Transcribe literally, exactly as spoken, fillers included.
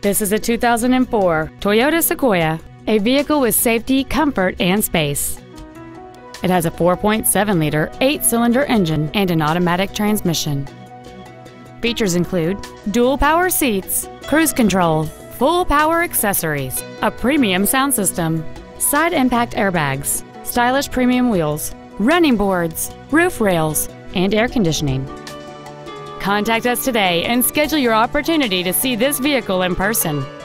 This is a two thousand four Toyota Sequoia, a vehicle with safety, comfort, and space. It has a four point seven liter eight-cylinder engine and an automatic transmission. Features include dual power seats, cruise control, full power accessories, a premium sound system, side impact airbags, stylish premium wheels, running boards, roof rails, and air conditioning. Contact us today and schedule your opportunity to see this vehicle in person.